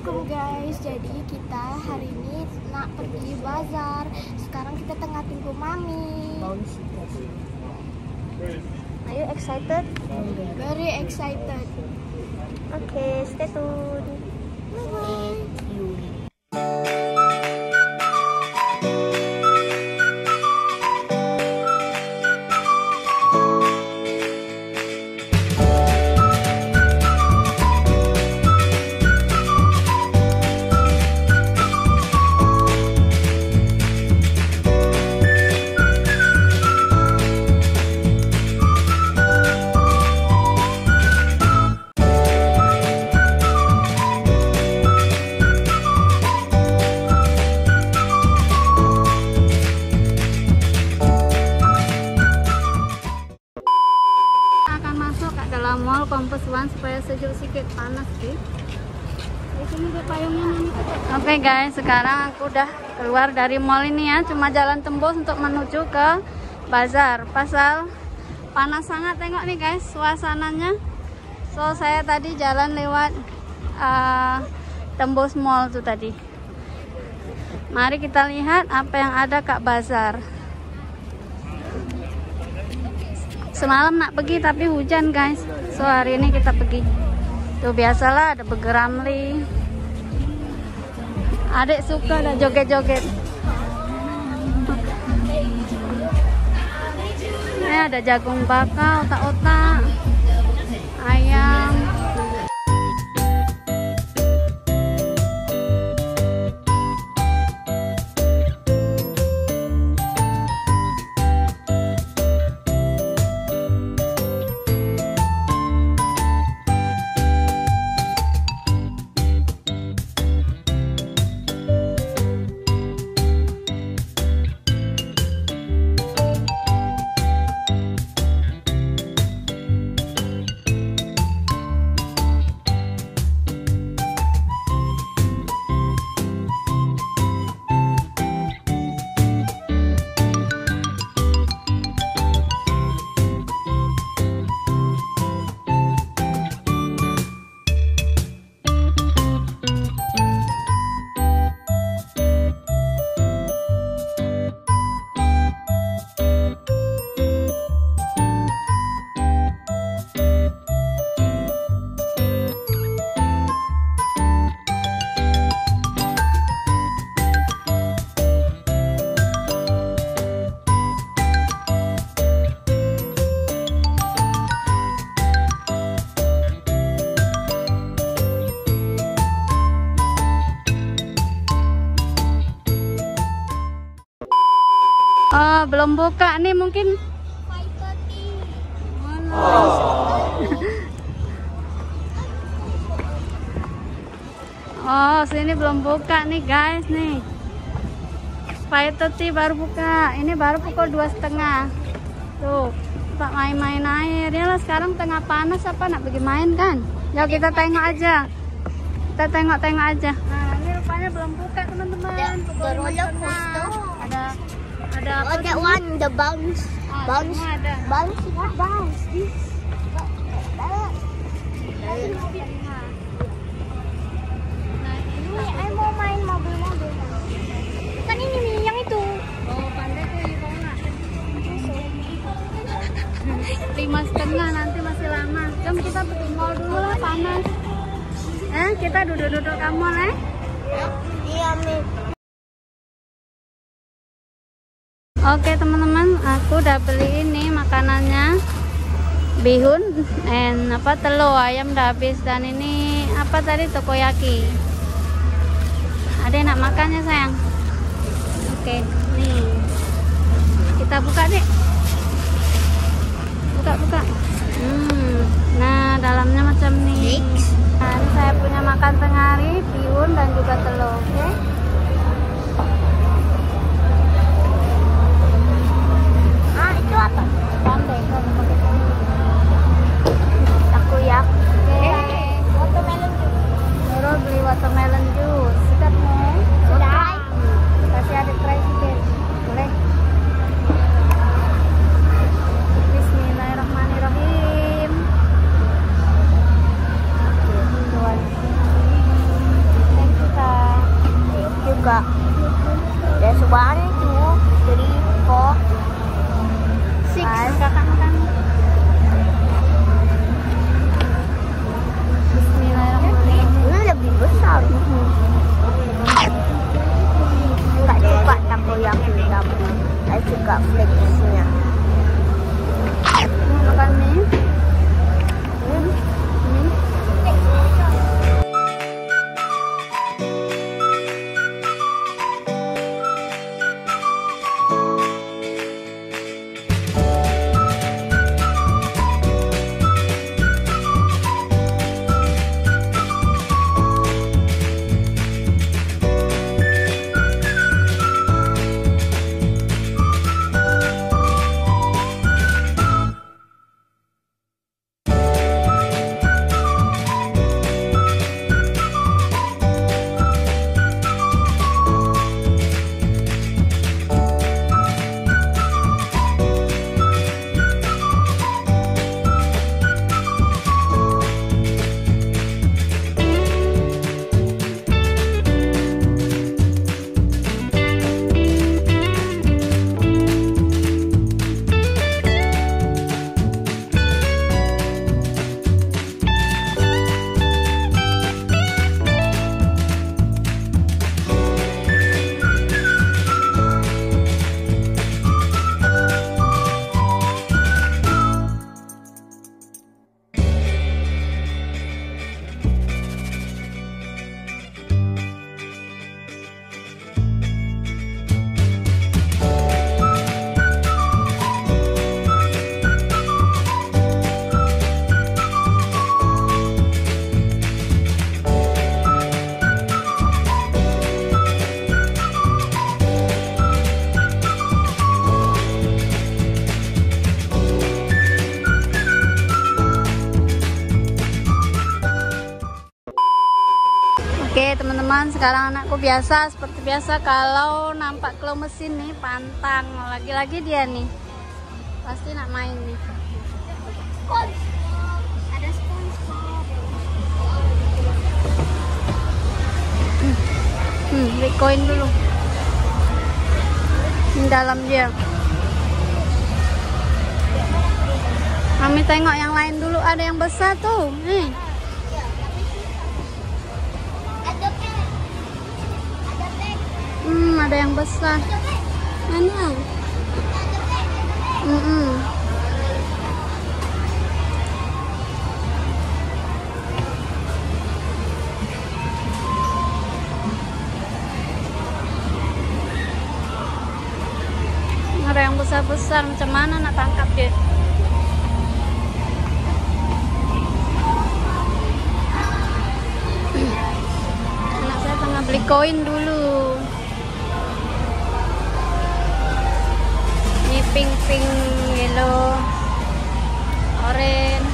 Assalamualaikum guys. Jadi kita hari ini nak pergi bazar. Sekarang kita tengah tunggu mami. Are you excited? Very excited. Okay, stay tuned. Bye. Mall Compass One supaya sejuk sedikit, panas sih. Di sini ada payungnya nih. Oke guys, sekarang aku udah keluar dari mall ini ya, cuma jalan tembus untuk menuju ke bazar. Pasal panas sangat, tengok nih guys suasananya. So saya tadi jalan lewat tembus mall tuh tadi. Mari kita lihat apa yang ada Kak bazar. Semalam nak pergi tapi hujan guys. So hari ini kita pergi. Tuh biasalah ada Burger Ramly. Adik suka ada joget-joget. Ini ada jagung bakar, otak-otak, ayam. Oh, belum buka nih mungkin. Oh, sini belum buka nih guys nih. 5:30 baru buka. Ini baru pukul 2:30. Tuh, Pak main-main air. Ya lah sekarang tengah panas apa nak pergi main kan? Yuk kita tengok aja. Kita tengok-tengok aja. Nah, ini rupanya belum buka teman-teman. The roller coaster. Ada apa? Oh, that one, the bounce. Bounce. Bounce. What bounce? This. Ini mau main mobil-mobil. Bukan ini yang itu. Oh, pandai tuh Ibu nggak? 5:30 nanti masih lama. Jom kita pergi mall dulu lah, panas. Kita duduk-duduk ke mall Iya, Mi. Oke teman-teman, aku udah beli ini makanannya, bihun and telur ayam udah habis, dan ini apa tadi, takoyaki. Ada yang nak makannya sayang? Oke, nih kita buka deh, buka. Nah dalamnya macam nih. Nah, ini saya punya makan tengah hari, bihun dan juga telur. Oke. Itu apa? Pandai kan takoyaki. Watermelon juice. Nurul beli watermelon juice. Sikat mau? Sudah. Kasih adik try sedikit. Boleh? Bismillahirrahmanirrahim. teman-teman. Sekarang anakku biasa, seperti biasa kalau nampak claw mesin nih pantang. Lagi-lagi dia nih pasti nak main nih. Ada SpongeBob. Beli koin dulu. Di dalam dia. Mami tengok yang lain dulu, ada yang besar tuh. Nih. Ada yang besar. Mana? Ada yang besar-besar, macam mana nak tangkap dia? Anak saya tengah beli koin dulu. Ini pink, yellow, orange.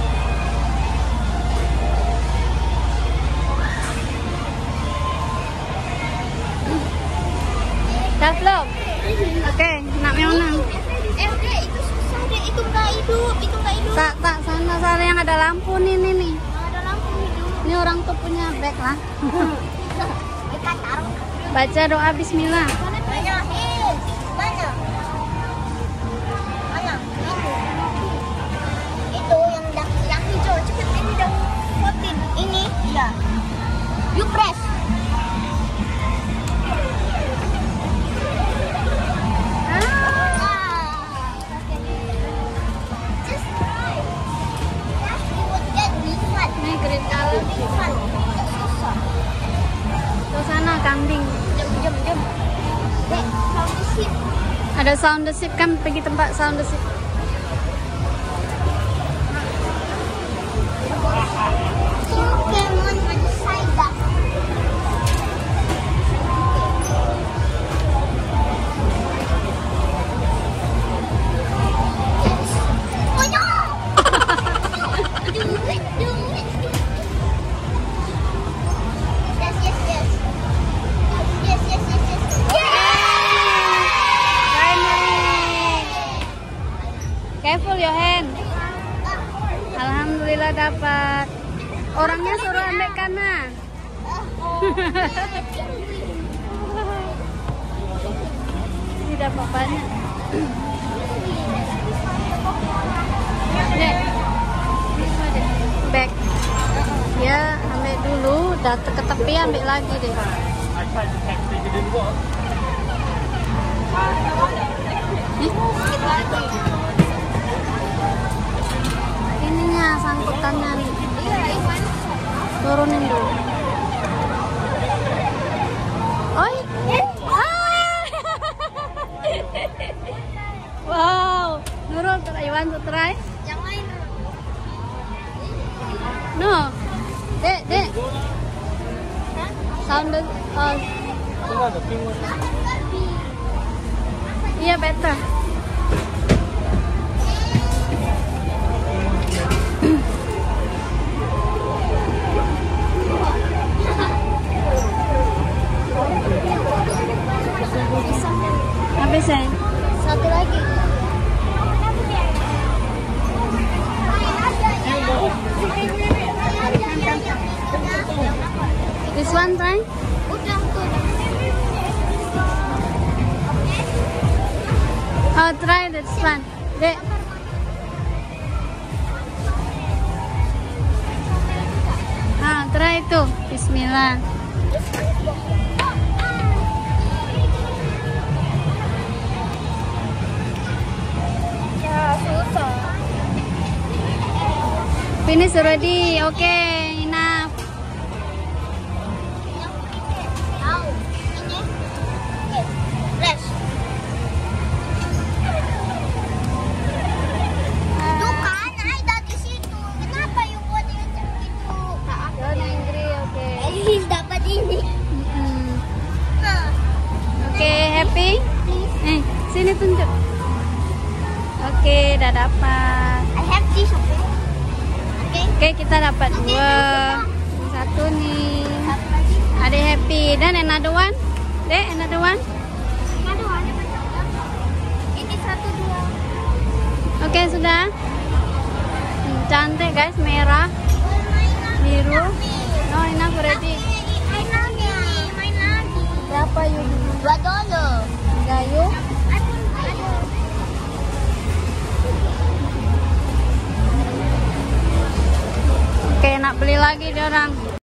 Dah belum? Oke, nak mana? Dek, itu susah dek, itu nggak hidup. Tak, sana yang ada lampu nih. Ada lampu hidup. Ini orang tuh punya bag lah. Kita taruh. Baca doa bismillah. Mana? Itu yang hijau. Cepet, ini udah votin. Ini, iya. You press. Just try. You would get this one. Ini green color. This one. Susah. Ke sana kambing. Jom. Dek, sound the ship. Ada sound the ship kan, pergi tempat sound the ship. Pokemon on the side up. Yes. Oh no! Do it. Yes. Careful your hand. Alhamdulillah dapat. Orangnya suruh ambil kanan. Tidak apa-apanya. Nek, back. Ya, ambil dulu, datang ke tepi ambil lagi deh. Ininya sangkutannya nih. Turunin dulu. Oi. Wow. Nurul, you want to try? Yang lain. No. Dek. Sound the iya better. Habis ya? Satu lagi. This one try? Udah tuh. Oh, try this one. Dek. Try itu. Bismillah. Ya, susah. Finish already. Okay, enough. Tahu. Ini. Oke. Press. Tuh kan, ada di situ. Kenapa you buat dia macam gitu? Jangan angry, oke. Please dapat ini. Oke, happy? Sini tunjuk. Oke, udah dapat. I have this, okay? Oke, kita dapat dua. Satu nih. Satu lagi. Ade happy. Dan another one? Dek, another one? Ini 1, 2. Oke, sudah. Cantik guys, merah, biru. Oh, enough already. Main lagi. Berapa yuk? $2. Enggak yuk? Oke, nak beli lagi dia orang.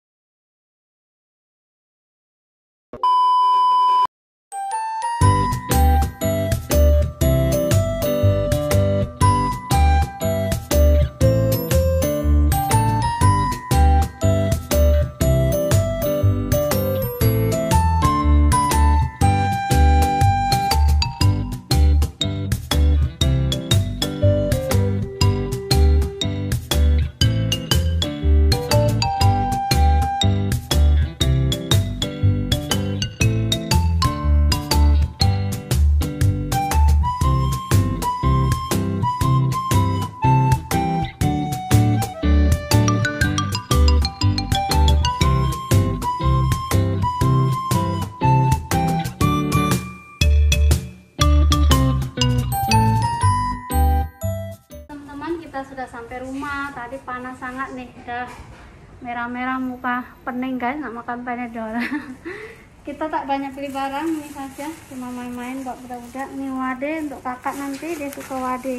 Kita sudah sampai rumah. Tadi panas sangat nih, udah merah-merah muka, pening guys, nak makan Panadol. Kita tak banyak beli barang, ini saja cuma main-main buat budak-budak. Ini wade untuk kakak, nanti dia suka wade.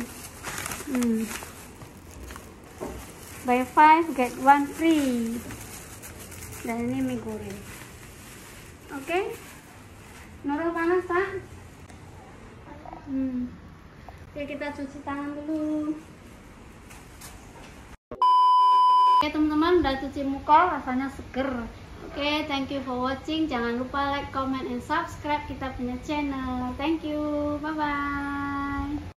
Buy 5 get 1 free. Dan ini mie goreng. Oke. Nurul panas tak? Oke, kita cuci tangan dulu. Oke teman-teman, udah cuci muka, rasanya seger. Oke, thank you for watching. Jangan lupa like, comment, and subscribe kita punya channel. Thank you, bye bye.